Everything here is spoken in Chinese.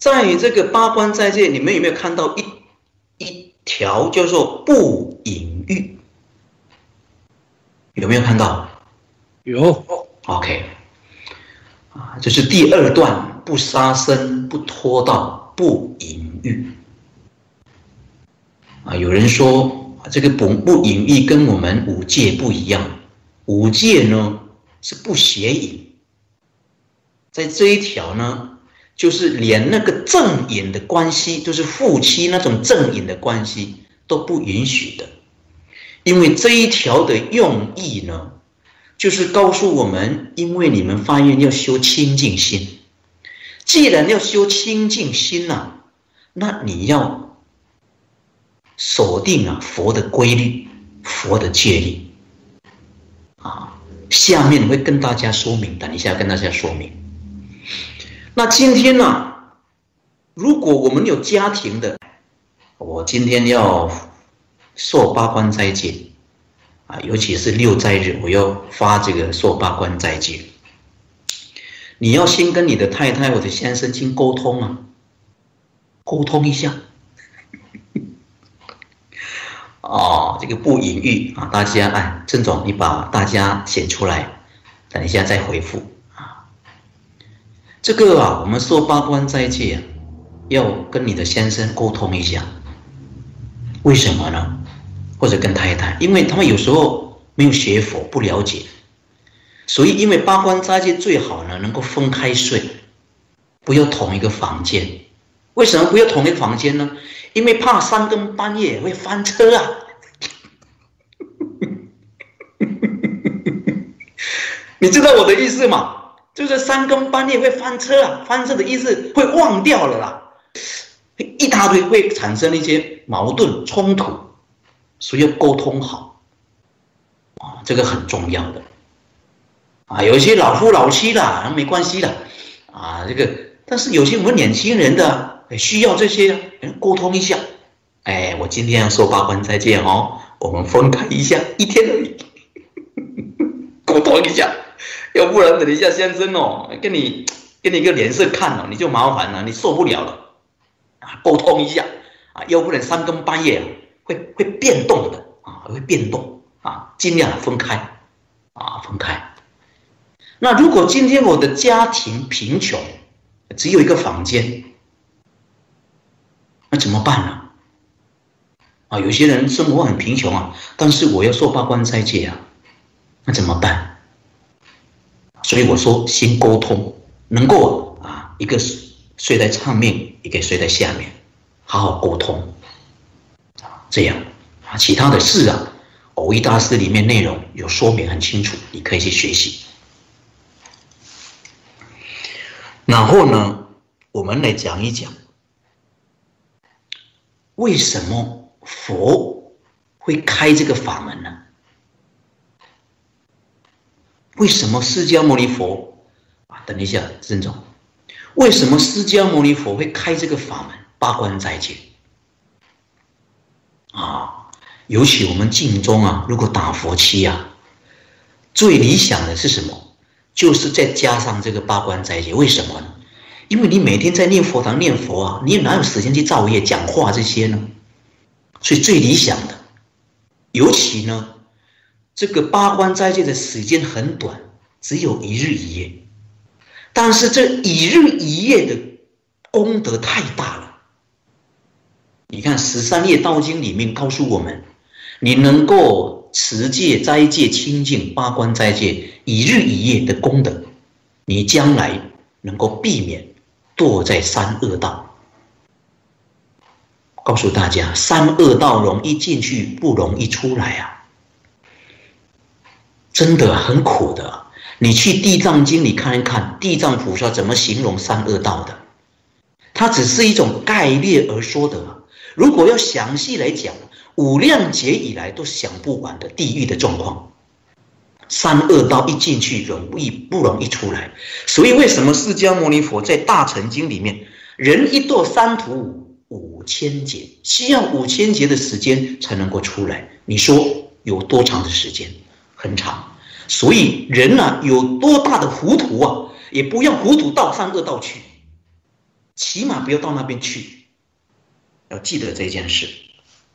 在这个八关斋戒，你们有没有看到一条叫做不淫欲？有没有看到？ 有。 OK， 这是第2段，不杀生，不偷盗，不淫欲。有人说这个不淫欲跟我们五戒不一样，五戒呢是不邪淫，在这一条呢。就是连那个正淫的关系，就是夫妻那种正淫的关系都不允许的，因为这一条的用意呢，就是告诉我们，因为你们发愿要修清净心，既然要修清净心啊，那你要锁定佛的规律、佛的戒律下面会跟大家说明，等一下跟大家说明。那今天呢，如果我们有家庭的，我今天要受八关斋戒尤其是6斋日，我要发这个受八关斋戒。你要先跟你的太太或者先生先沟通沟通一下。这个不淫欲大家郑总，你把大家写出来，等一下再回复。这个我们受八关斋戒要跟你的先生沟通一下，为什么呢？或者跟太太，因为他们有时候没有学佛，不了解，所以因为八关斋戒最好呢能够分开睡，不要同一个房间。为什么不要同一个房间呢？因为怕3更半夜会翻车你知道我的意思吗？就是3更半夜会翻车翻车的意思会忘掉了啦，一大堆会产生一些矛盾冲突，所以要沟通好这个很重要的有一些老夫老妻的没关系的这个，但是有些我们年轻人的需要这些沟通一下。我今天要受八关斋戒我们分开一下，1天而已，沟通一下。要不然等一下先生给你一个脸色看你就麻烦了，你受不了了沟通一下要不然3更半夜会变动的会变动尽量分开分开。那如果今天我的家庭贫穷，只有一个房间，那怎么办呢？有些人生活很贫穷但是我要受八关斋戒那怎么办？所以我说先沟通，能够一个睡在上面，一个睡在下面，好好沟通这样其他的事蕅益大师里面内容有说明很清楚，你可以去学习。然后呢，我们来讲一讲为什么佛会开这个法门呢？为什么释迦牟尼佛等一下郑总，为什么释迦牟尼佛会开这个法门八关斋戒尤其我们净宗如果打佛七最理想的是什么？就是再加上这个八关斋戒。为什么呢？因为你每天在念佛堂念佛你哪有时间去造业讲话这些呢？所以最理想的，尤其呢这个八关斋戒的时间很短，只有1日1夜，但是这1日1夜的功德太大了。你看13页道经里面告诉我们，你能够持戒斋戒清净八关斋戒1日1夜的功德，你将来能够避免堕在三恶道。告诉大家，三恶道容易进去，不容易出来真的很苦的。你去地藏经里看一看，地藏菩萨怎么形容三恶道的，它只是一种概略而说的。如果要详细来讲，无量劫以来都想不完的地狱的状况。三恶道一进去不容易出来，所以为什么释迦牟尼佛在大乘经里面，人一堕三途5000劫，需要5000劫的时间才能够出来。你说有多长的时间？很长。所以人有多大的糊涂也不要糊涂到三恶道去。 起码不要到那边去，要记得这件事。